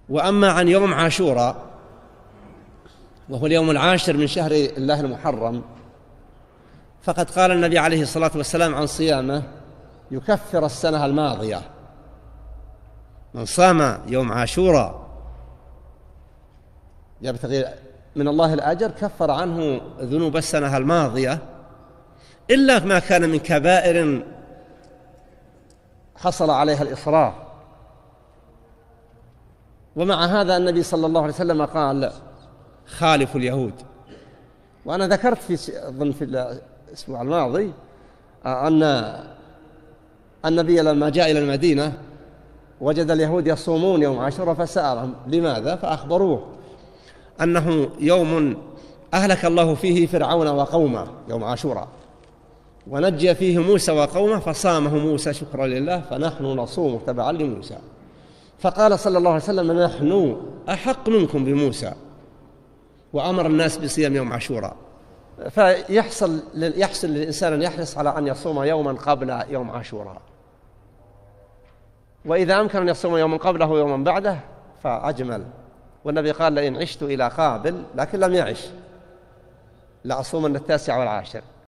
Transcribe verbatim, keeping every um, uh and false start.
وأما عن يوم عاشوراء وهو اليوم العاشر من شهر الله المحرم، فقد قال النبي عليه الصلاة والسلام عن صيامه: يكفر السنة الماضية. من صام يوم عاشوراء يبتغي من الله الأجر كفر عنه ذنوب السنة الماضية، إلا ما كان من كبائر حصل عليها الإصرار. ومع هذا النبي صلى الله عليه وسلم قال: خالفوا اليهود. وأنا ذكرت في أظن في الأسبوع الماضي أن النبي لما جاء إلى المدينة وجد اليهود يصومون يوم عاشوراء فسألهم لماذا، فأخبروه أنه يوم أهلك الله فيه فرعون وقومه، يوم عاشوراء، ونجى فيه موسى وقومه، فصامه موسى شكرا لله، فنحن نصوم تبعا لموسى. فقال صلى الله عليه وسلم: نحن أحق منكم بموسى، وأمر الناس بصيام يوم عاشوراء. فيحصل يحصل للإنسان أن يحرص على أن يصوم يوما قبل يوم عاشوراء، وإذا أمكن أن يصوم يوما قبله ويوما بعده فأجمل. والنبي قال: لئن عشت إلى قابل، لكن لم يعش، لأصومن التاسع والعاشر.